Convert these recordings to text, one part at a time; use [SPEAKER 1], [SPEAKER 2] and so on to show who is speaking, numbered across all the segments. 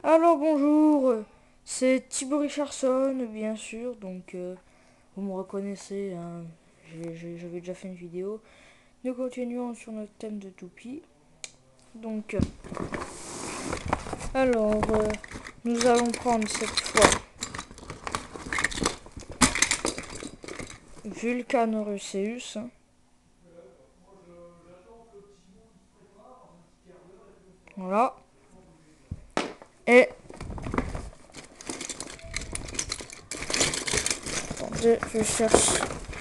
[SPEAKER 1] Alors bonjour, c'est Thibaut Richardson, bien sûr, donc vous me reconnaissez, hein, j'avais déjà fait une vidéo. Nous continuons sur notre thème de toupie. Donc, nous allons prendre cette fois Vulcanoreuseus. Voilà. Et attendez, je cherche.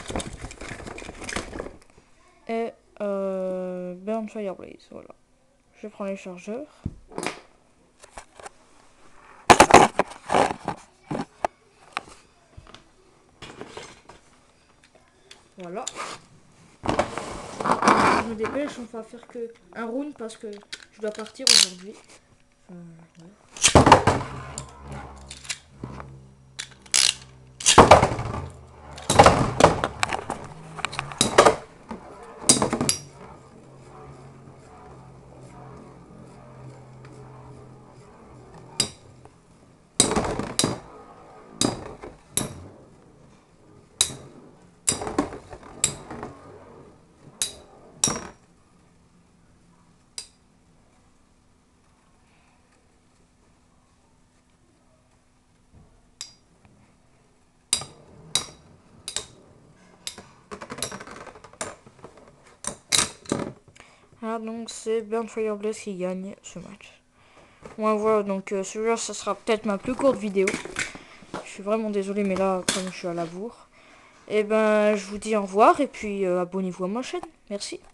[SPEAKER 1] Et Burn Fireblaze, voilà. Je prends les chargeurs. Voilà. Je me dépêche, on va faire que un round parce que je dois partir aujourd'hui. Ouais. Ah, donc c'est Burn Fireblaze qui gagne ce match. Ouais, voilà, donc celui-là, ça sera peut-être ma plus courte vidéo. Je suis vraiment désolé, mais là, comme je suis à la bourre, et ben, je vous dis au revoir et puis abonnez-vous à ma chaîne. Merci.